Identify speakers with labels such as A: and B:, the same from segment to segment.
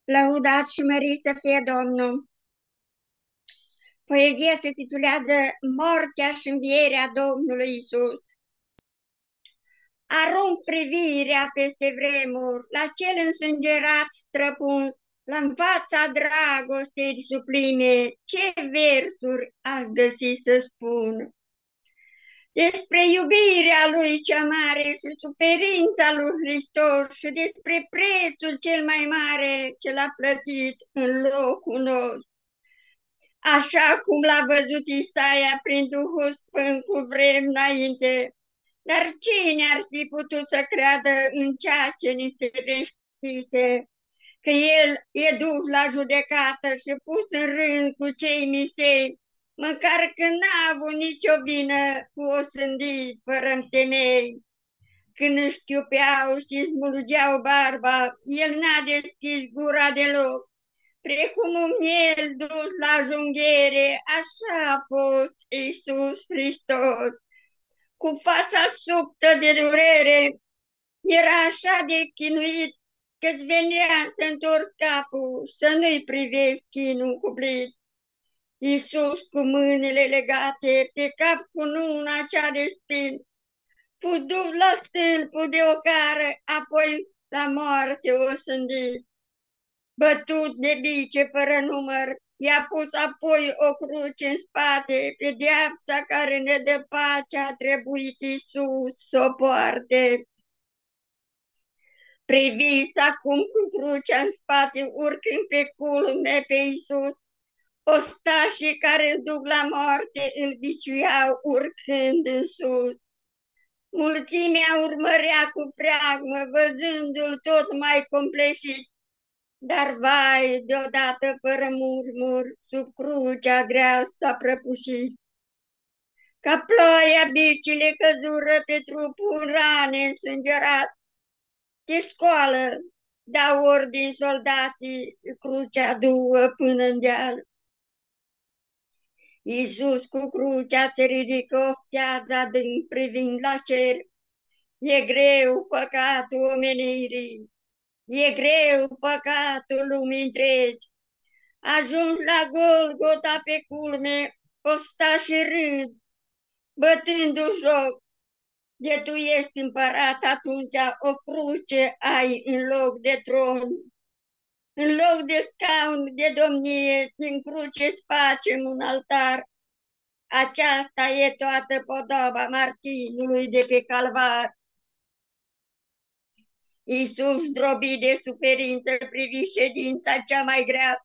A: Lăudat și mărit să fie Domnul! Poezia se titulează Moartea și învierea Domnului Isus. Arunc privirea peste vremuri, la cel însângerat străpuns, la-n fața dragostei sublime, ce versuri aș găsi să spun. Despre iubirea lui cea mare și suferința lui Hristos și despre prețul cel mai mare ce l-a plătit în locul nostru. Așa cum l-a văzut Isaia prin Duhul Sfânt cu vremi înainte. Dar cine ar fi putut să creadă în ceea ce ni se vestise? Că El e dus la judecată și pus în rând cu cei misei, măcar că n-a avut nicio vină cu osândit fără temei. Când își chiupeau și smulgeau barba, El n-a deschis gura deloc. Precum un miel dus la junghiere, așa a fost Iisus Hristos. Cu fața subtă de durere, era așa de chinuit că-ți venea să întorci capul, să nu-i privezi chinul cuplit. Iisus cu mâinile legate, pe cap cu nuna cea de spin, fu dus la stâlpul de ocară, apoi la moarte osândit. Bătut de bice fără număr, i-a pus apoi o cruce în spate, pedeapsa care ne dă pace a trebuit Iisus să o poarte. Priviți acum cu crucea în spate, urcând pe culme pe Iisus, ostașii care îl duc la moarte îl biciuiau urcând în sus. Mulțimea urmărea cu preagmă, văzându-l tot mai compleșit, dar vai, deodată fără murmur, sub crucea grea s-a prăbușit. Ca ploaia bicile căzură pe trupul rane însângerat. Te scoală, dau ordin soldații, crucea duă până în deal. Iisus cu crucea se ridică oftează adânc privind la cer. E greu păcatul omenirii, e greu păcatul lumii întregi. Ajungi la Golgota pe culme, ostașii râd, bătându-și joc. De tu ești împărat, atunci o cruce ai în loc de tron. În loc de scaun de domnie, în cruce îți facem un altar. Aceasta e toată podoba martinului de pe calvar. Iisus, drobit de suferință, privi ședința cea mai grea.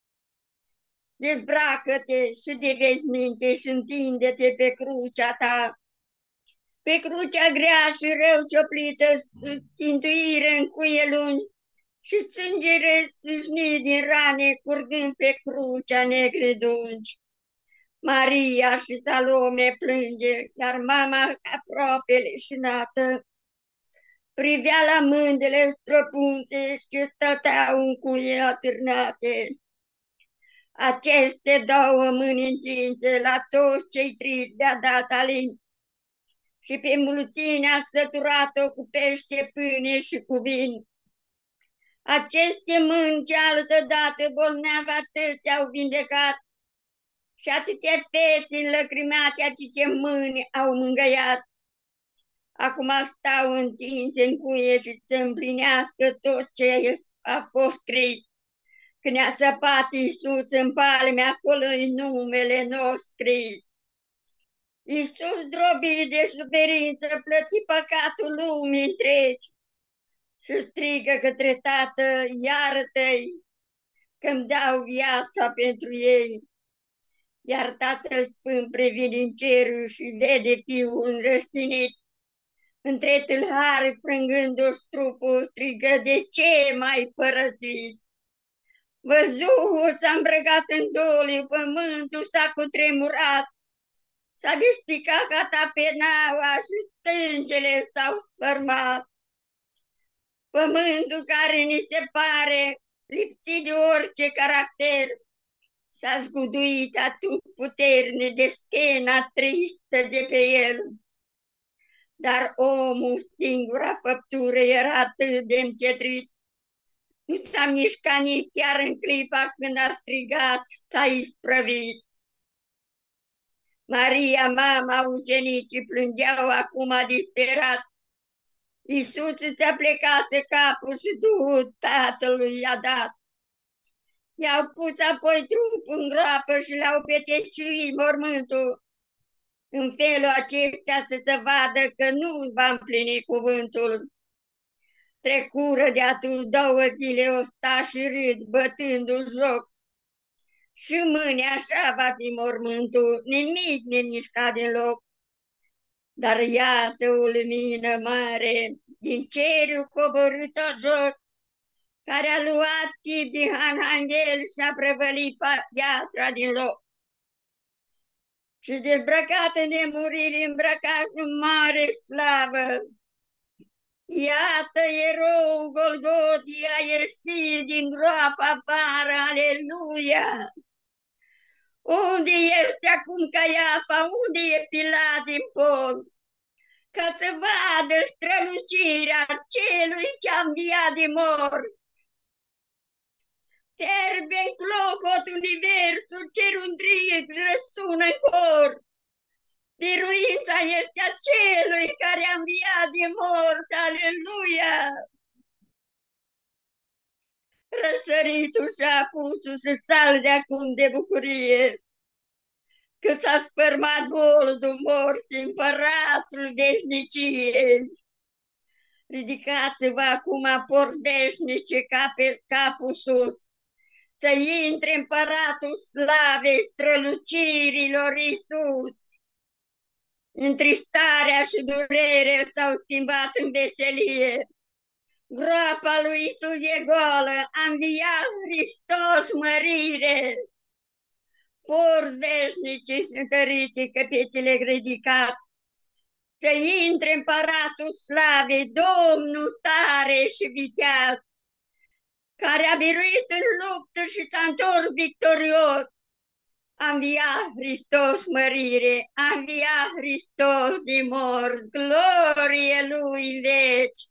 A: Dezbracă-te și de veșminte și întinde-te pe crucea ta. Pe crucea grea și rău cioplită, țintuire în cuie lungi și sângere sâșnit din rane, curgând pe crucea negre dungi. Maria și Salome plânge, iar mama aproape leșinată privea la mândele străpunțe și stăteau în cuie atârnate. Aceste două mâini întinse la toți cei triști de-a dat alin și pe mulțimea săturată cu pește, pâine și cu vin. Aceste mâini ce altădată bolneava atâți au vindecat și atâtea fețe înlăcrimate aceste mâini au mângăiat. Acum stau întinse în cuie și să împlinească tot ce a fost scris. Când a săpat Iisus în palme, acolo-i numele nostru scris. Iisus, drobit de suferință, plăti păcatul lumii întregi și strigă către Tată, iartă-i că-mi dau viața pentru ei. Iar Tatăl Sfânt privind din cerul și vede Fiul răstinit, între tâlhari frângându-și trupul, strigă, de ce m-ai părăsit? Văzuhul s-a îmbrăcat în doliu, pământul s-a cutremurat, s-a despicat catapenaua și stângele s-au spărmat. Pământul care ni se pare lipsit de orice caracter s-a zguduit atât puternic de schena tristă de pe el. Dar omul, singura făptură, era atât de încetrit, Nu s-a mișcat nici chiar în clipa când a strigat, s-a isprăvit. Maria, mama, ucenicii plângeau acum disperat. Iisus ți-a plecat capul și Duhul Tatălui i-a dat. I-au pus apoi trupul în groapă și l-au peteciuit mormântul. În felul acesta să se vadă că nu își va împlini cuvântul. Trecură de atunci 2 zile, o sta și râd, bătându-l joc. Și mâine așa va fi mormântul, nimic nemișcat din loc. Dar iată o lumină mare, din cerul coborât-o joc, care a luat chip de Arhanghel și a prăvălit piatra din loc. Și dezbrăcat în nemurire, îmbrăcat în mare slavă, iată erou Golgotii a ieșit din groapă afară, aleluia! Unde este acum Caiafa? Unde e Pilat din pod? Ca să vadă strălucirea celui ce-a înviat din mort. Fierbe în clocot universul, cerul întreg răsună în cor. Biruința este a celui care a înviat din mort, aleluia! Răsăritul și-a pus să salde acum de bucurie, că s-a sfârmat boldul morții, împăratul veșniciei. Ridicați-vă acum, porți veșnice, capul sus, să intre împăratul slavei strălucirilor Iisus. Întristarea și durerea s-au schimbat în veselie. Groapa lui Iisus e goală, a înviat Hristos mărire. Porți veșnice și întărite, căpetele ridicat, să intre împăratul slavei, Domnul tare și viteaz, care a biruit în luptă și s-a întors victorios. A înviat Hristos mărire, a înviat Hristos din mort, glorie Lui în veci.